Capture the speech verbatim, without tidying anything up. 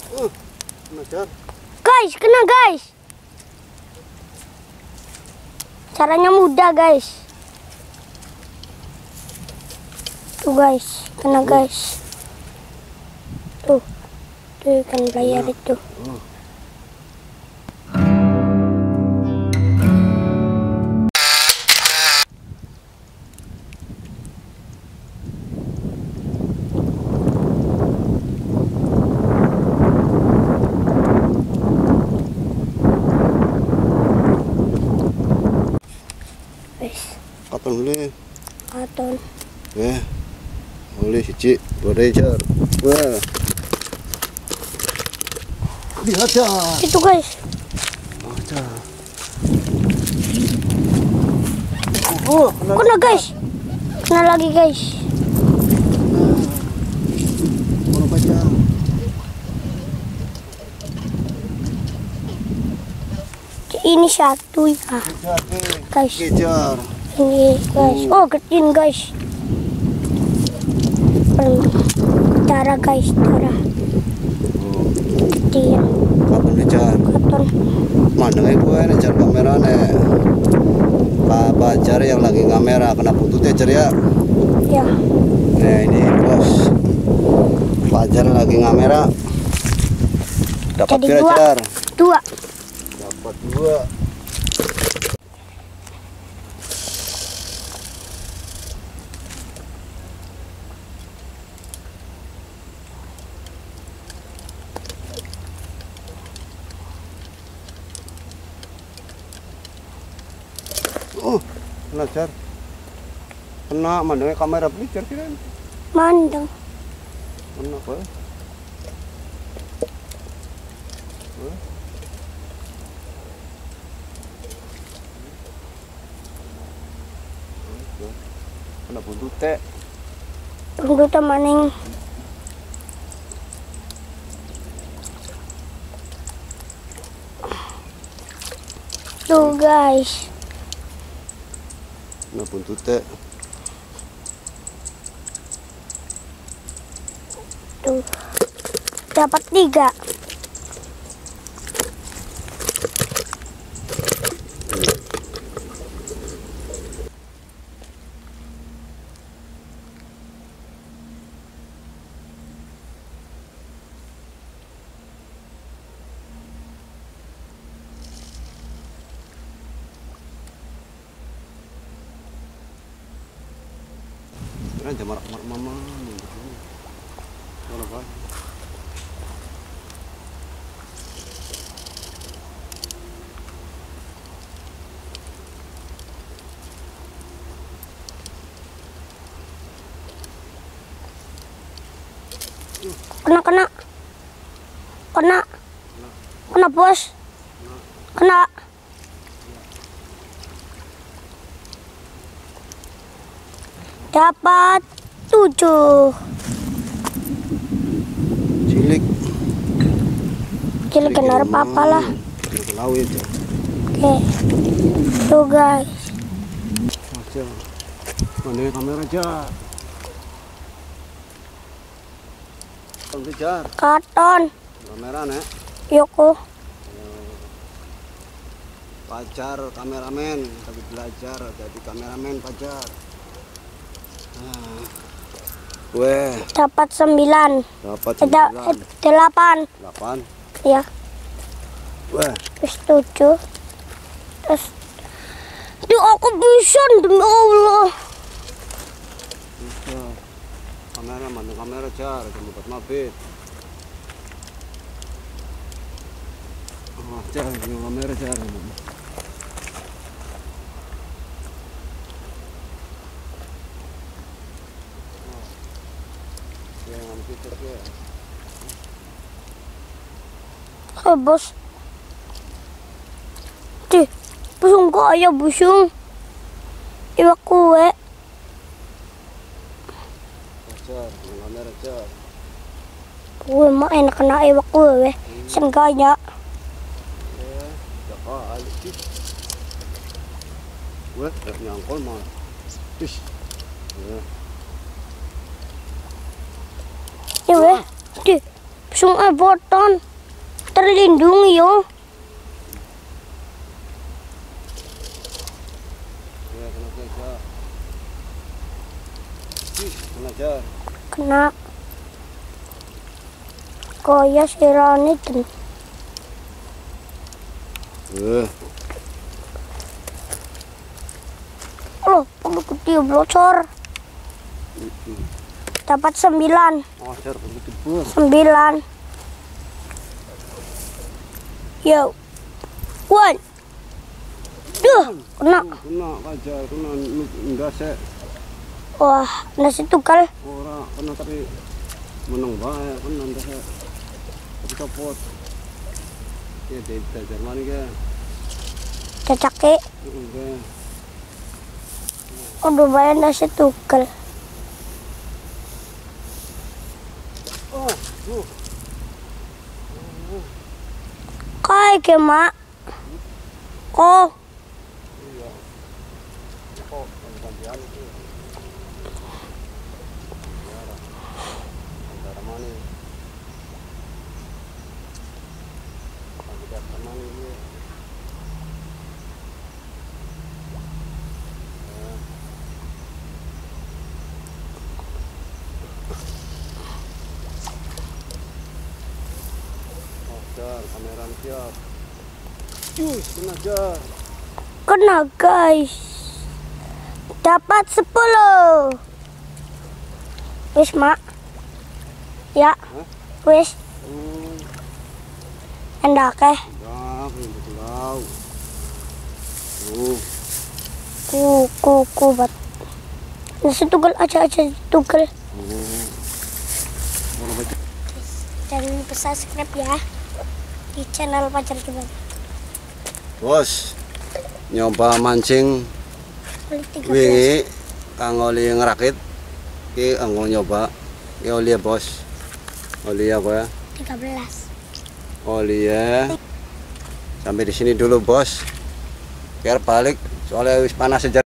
Uh, kena jar. Guys, kena guys. Caranya mudah guys. Tuh guys, kena guys. Tuh, tuh ikan belayar itu. Uh. Katon boleh. Katon. Ya. Boleh siji, boleh jar. Wah. Lihat ya. Itu guys. Aja. Oh, kena, kena guys. Kena lagi guys. Mana baca? Ini satu ya. Guys. Kejar. Ini guys. Oh, kecil guys. Cara guys, cara. Kecil. Kapan kejar? Katon. Mana ibu ini jar kamera nih? Pak Pajar yang lagi kamera kena butut ya jar ya? Ya. Nah ini bos. Pajar lagi kamera. Dapat berapa jar? Dua. Dapat dua. Oh, kena jar. Kena mandangnya kamera beli jar kira. Mandang. Kena apa? Kena buntut teh. Buntut maning. Tuh guys. Kena buntut teh. Tuh. Dapat tiga. Kira aja marak marak mama. Mana pak? Kena kena. Kena. Kena bos. Kena. Dapat tujuh. Cilik. Cilik kena apa lah. Cilik laut ya. Oke. Tuh guys. Aja. Mana kamera jar? Katon kejar. Katon. Kamera nih. Yoko. Pajar kameramen, tapi belajar jadi kameramen Pajar. Nah. Weh. Dapat sembilan. Dapat Eh, da- sembilan. eh, delapan. Delapan. Ya. Weh. Terus tujuh. Terus. Duh, aku bisa demi Allah. Bisa. Kamera mana kamera jar, kamu buat mabit. Oh, jar, ini kamera jar. Eh bos. Di, busung kok aja busung. Iwak kue. Jar, kamera jar. Kue mah enak kena iwak kue. Sengganya. Ya, siapa alih. Weh, nyangkol mah. Tis. Ya. Di weh. Di, Busung eh boton. Terlindung yo. Ya, kena aja. Ih, kena aja. Kena. Kaya sirane ten. Eh, Loh, perlu gede blocor. Dapat sembilan. oh, jar begitu bos. Sembilan. Yo. One. Duh, kena. Kena aja, kena enggak sih. Wah, nasi tukal. Ora kena tapi menang bae kena enggak sih. Tapi copot. Ya, dari Jerman ke. Cacake. Enggak. Udah bayar nasi tukal. Oh, tuh. Kai ke mak. Oh, Iya. Oh, gantian itu. Antara mana? Antara mana ini? Oh, jar, kamera siap. Cus, kena jar. kena guys. Dapat sepuluh. Wis mak. Ya. Hah? Wis. Oh, Endak eh. dah, untuk lau. Oh, Ku ku ku bat. Nasi tukal aja aja tukal. oh. Mana baca? Jangan lupa subscribe ya di channel Pacar Cuman. Bos, nyoba mancing tiga belas. wingi kanggo li ngerakit. Ki anggo nyoba. Ki oli ya, Bos. Oli apa ya? tiga belas. Oli ya. Sampai di sini dulu, Bos. Biar balik soalnya wis panas aja.